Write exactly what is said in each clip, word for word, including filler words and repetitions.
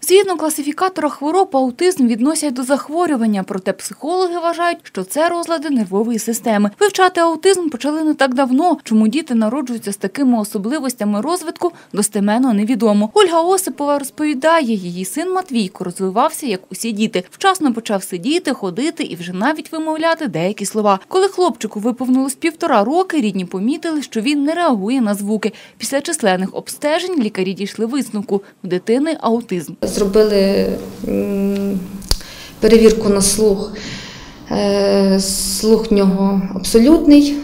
Згідно класифікатора хвороб, аутизм відносять до захворювання, проте психологи вважають, що це розлади нервової системи. Вивчати аутизм почали не так давно. Чому діти народжуються з такими особливостями розвитку, достеменно невідомо. Ольга Осипова розповідає, її син Матвійко розвивався, як усі діти. Вчасно почав сидіти, ходити і вже навіть вимовляти деякі слова. Коли хлопчику виповнилось півтора роки, рідні помітили, що він не реагує на звуки. Після численних обстежень лікарі дійшли висновку – у дитини аутизм. Зробили перевірку на слух. Слух в нього абсолютний.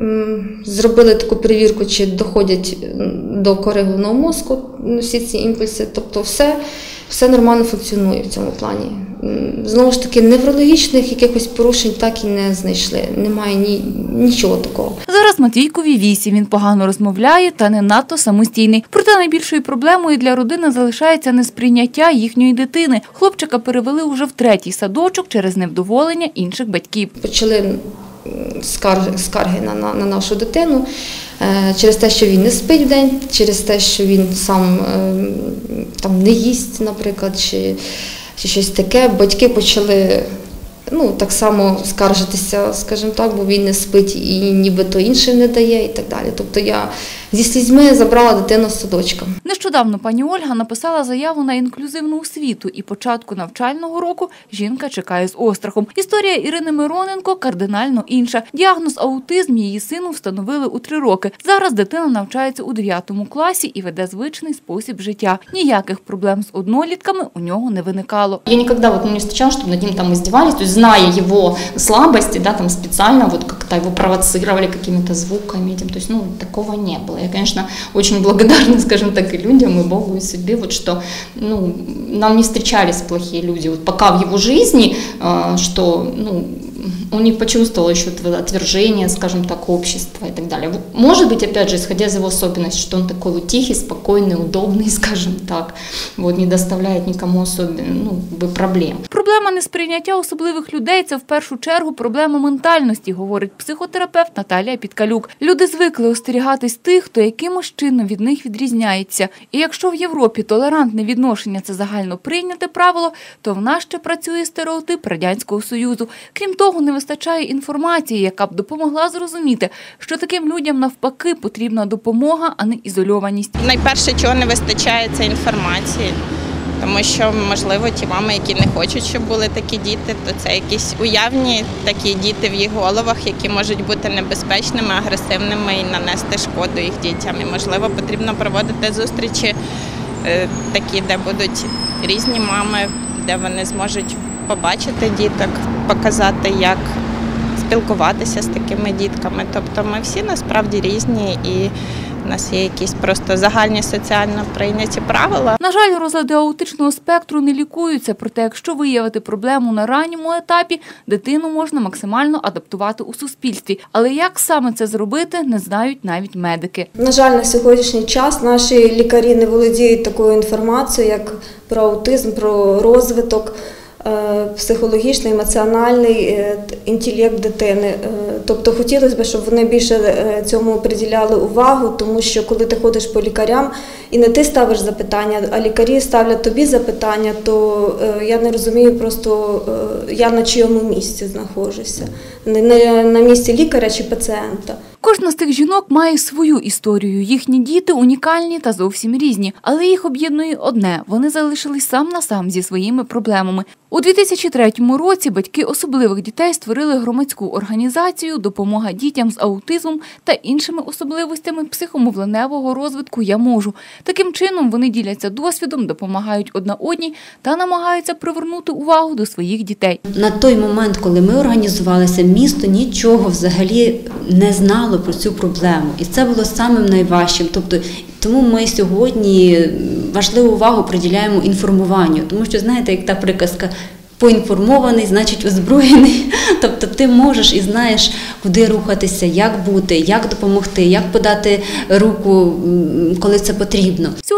Зробили таку перевірку, чи доходять до кори головного мозку всі ці імпульси. Тобто все, все нормально функціонує в цьому плані. Знову ж таки, неврологічних якихось порушень так і не знайшли. Немає ні, нічого такого. Зараз Матвійкові вісім. Він погано розмовляє та не надто самостійний. Проте найбільшою проблемою для родини залишається несприйняття їхньої дитини. Хлопчика перевели уже в третій садочок через невдоволення інших батьків. Почали скарги, скарги на, на, на нашу дитину через те, що він не спить вдень, через те, що він сам там не їсть, наприклад, чи, чи щось таке. Батьки почали ну, так само скаржитися, скажімо так, бо він не спить і нібито іншим не дає і так далі. Тобто я зі слізьми забрала дитину з садочка. Нещодавно пані Ольга написала заяву на інклюзивну освіту і початку навчального року жінка чекає з острахом. Історія Ірини Мироненко кардинально інша. Діагноз аутизм її сину встановили у три роки. Зараз дитина навчається у дев'ятому класі і веде звичний спосіб життя. Ніяких проблем з однолітками у нього не виникало. Я ніколи вот, не зустрічала, щоб над ним там издевались, то есть, зная его слабости, да, там специально вот как-то его провоцировали какими-то звуками, этим, то есть, ну, такого не было. Я, конечно, очень благодарна, скажем так, и людям, и Богу, и судьбе, вот что, ну, нам не встречались плохие люди, вот пока в его жизни, что, ну, он не почувствовал еще отвержения, скажем так, общества и так далее. Может быть, опять же, исходя из его особенностей, что он такой вот тихий, спокойный, удобный, скажем так, вот, не доставляет никому особенно, ну, проблем. Проблема несприйняття особливих людей – це в першу чергу проблема ментальності, говорить психотерапевт Наталія Підкалюк. Люди звикли остерігатись тих, хто якимось чином від них відрізняється. І якщо в Європі толерантне відношення – це загально прийняте правило, то в нас ще працює стереотип Радянського Союзу. Крім того, не вистачає інформації, яка б допомогла зрозуміти, що таким людям навпаки потрібна допомога, а не ізольованість. Найперше, чого не вистачає, це інформації. Тому що, можливо, ті мами, які не хочуть, щоб були такі діти, то це якісь уявні такі діти в їх головах, які можуть бути небезпечними, агресивними і нанести шкоду їх дітям. І, можливо, потрібно проводити зустрічі такі, де будуть різні мами, де вони зможуть побачити діток, показати, як спілкуватися з такими дітками. Тобто ми всі насправді різні і у нас є якісь просто загальні соціально прийняті правила. На жаль, розлади аутичного спектру не лікуються, проте якщо виявити проблему на ранньому етапі, дитину можна максимально адаптувати у суспільстві. Але як саме це зробити, не знають навіть медики. На жаль, на сьогоднішній час наші лікарі не володіють такою інформацією, як про аутизм, про розвиток, психологічний, емоціональний інтелект дитини. Тобто хотілося б, щоб вони більше цьому приділяли увагу, тому що коли ти ходиш по лікарям і не ти ставиш запитання, а лікарі ставлять тобі запитання, то я не розумію просто, я на чийому місці знаходжуся. Не на місці лікаря чи пацієнта. Кожна з тих жінок має свою історію. Їхні діти унікальні та зовсім різні. Але їх об'єднує одне – вони залишились сам на сам зі своїми проблемами. У дві тисячі третьому році батьки особливих дітей створили громадську організацію «Допомога дітям з аутизмом та іншими особливостями психомовленевого розвитку «Я можу». Таким чином вони діляться досвідом, допомагають одна одній та намагаються привернути увагу до своїх дітей. На той момент, коли ми організувалися, місто нічого взагалі не знало про цю проблему. І це було самим найважчим. Тобто, тому ми сьогодні важливу увагу приділяємо інформуванню. Тому що, знаєте, як та приказка, поінформований, значить озброєний. Тобто ти можеш і знаєш, куди рухатися, як бути, як допомогти, як подати руку, коли це потрібно. Сьогодні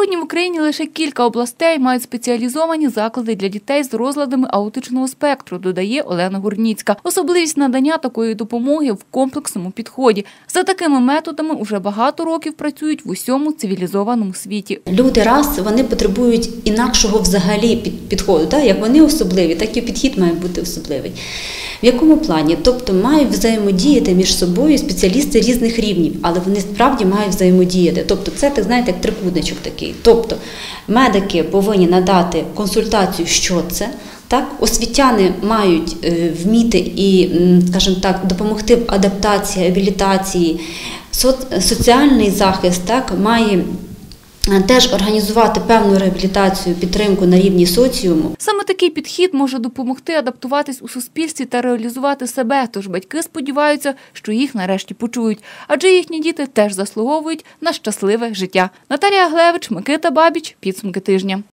Сьогодні в Україні лише кілька областей мають спеціалізовані заклади для дітей з розладами аутичного спектру, додає Олена Гурніцька. Особливість надання такої допомоги в комплексному підході. За такими методами уже багато років працюють в усьому цивілізованому світі. Люди раз, вони потребують інакшого взагалі підходу. Так? Як вони особливі, так і підхід має бути особливий. В якому плані? Тобто мають взаємодіяти між собою спеціалісти різних рівнів, але вони справді мають взаємодіяти. Тобто це, так знаєте, як трикутничок такий. Тобто медики повинні надати консультацію, що це. Так, освітяни мають е, вміти і, скажімо так, допомогти в адаптації, абілітації. Соц, соціальний захист так, має теж організувати певну реабілітацію, підтримку на рівні соціуму. Саме такий підхід може допомогти адаптуватись у суспільстві та реалізувати себе, тож батьки сподіваються, що їх нарешті почують. Адже їхні діти теж заслуговують на щасливе життя. Наталія Глевич, Микита Бабіч. Підсумки тижня.